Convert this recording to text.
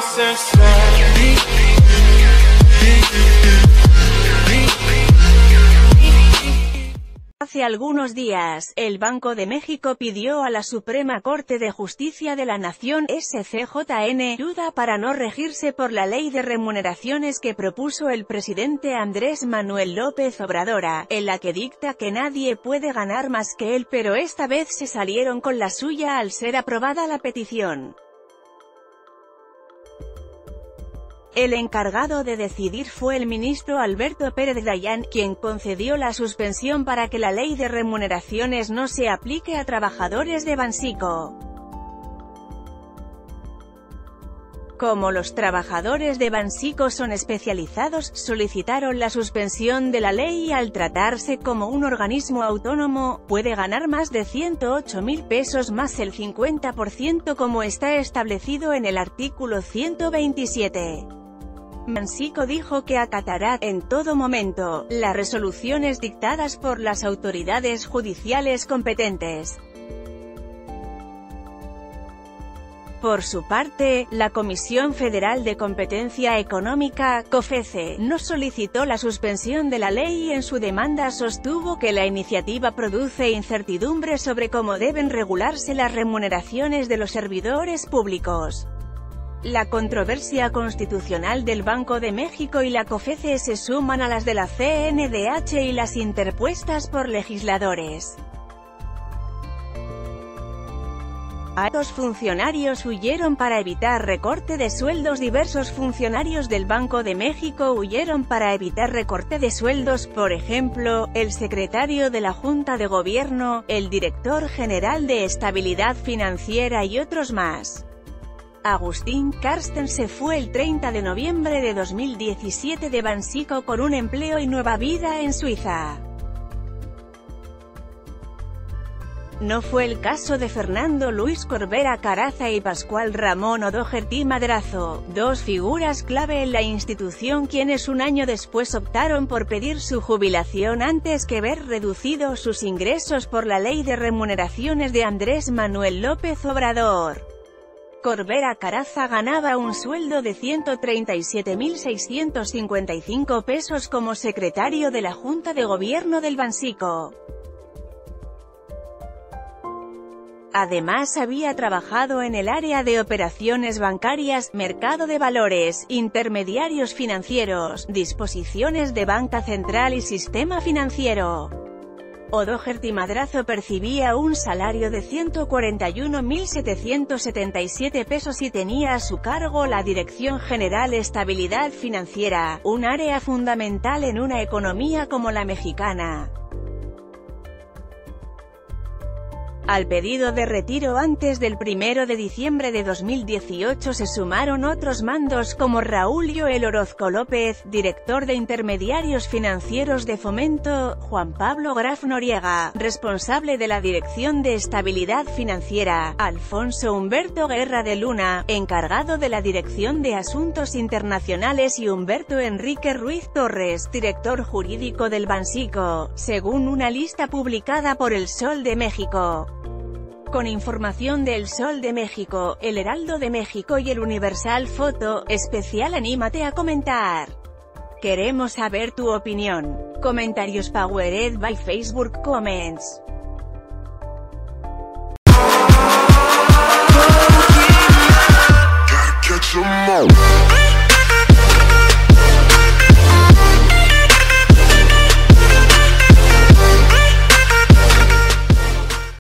Hace algunos días, el Banco de México pidió a la Suprema Corte de Justicia de la Nación, SCJN, ayuda para no regirse por la ley de remuneraciones que propuso el presidente Andrés Manuel López Obrador, en la que dicta que nadie puede ganar más que él, pero esta vez se salieron con la suya al ser aprobada la petición. El encargado de decidir fue el ministro Alberto Pérez Dayán, quien concedió la suspensión para que la ley de remuneraciones no se aplique a trabajadores de Banxico. Como los trabajadores de Banxico son especializados, solicitaron la suspensión de la ley y al tratarse como un organismo autónomo, puede ganar más de 108,000 pesos más el 50% como está establecido en el artículo 127. Banxico dijo que acatará, en todo momento, las resoluciones dictadas por las autoridades judiciales competentes. Por su parte, la Comisión Federal de Competencia Económica, COFECE, no solicitó la suspensión de la ley y en su demanda sostuvo que la iniciativa produce incertidumbre sobre cómo deben regularse las remuneraciones de los servidores públicos. La controversia constitucional del Banco de México y la COFECE se suman a las de la CNDH y las interpuestas por legisladores. Altos funcionarios huyeron para evitar recorte de sueldos. Diversos funcionarios del Banco de México huyeron para evitar recorte de sueldos, por ejemplo, el secretario de la Junta de Gobierno, el director general de Estabilidad Financiera y otros más. Agustín Carsten se fue el 30 de noviembre de 2017 de Banxico con un empleo y nueva vida en Suiza. No fue el caso de Fernando Luis Corbera Caraza y Pascual Ramón O'Doherty Madrazo, dos figuras clave en la institución quienes un año después optaron por pedir su jubilación antes que ver reducidos sus ingresos por la ley de remuneraciones de Andrés Manuel López Obrador. Corbera Caraza ganaba un sueldo de 137.655 pesos como secretario de la Junta de Gobierno del Banxico. Además había trabajado en el área de operaciones bancarias, mercado de valores, intermediarios financieros, disposiciones de banca central y sistema financiero. O'Doherty Madrazo percibía un salario de 141.777 pesos y tenía a su cargo la Dirección General Estabilidad Financiera, un área fundamental en una economía como la mexicana. Al pedido de retiro antes del 1 de diciembre de 2018 se sumaron otros mandos como Raúl Joel Orozco López, director de Intermediarios Financieros de Fomento, Juan Pablo Graf Noriega, responsable de la Dirección de Estabilidad Financiera, Alfonso Humberto Guerra de Luna, encargado de la Dirección de Asuntos Internacionales y Humberto Enrique Ruiz Torres, director jurídico del Banxico, según una lista publicada por El Sol de México. Con información de El Sol de México, El Heraldo de México y El Universal Foto, especial anímate a comentar. Queremos saber tu opinión. Comentarios powered by Facebook Comments. Gotta catch 'em all.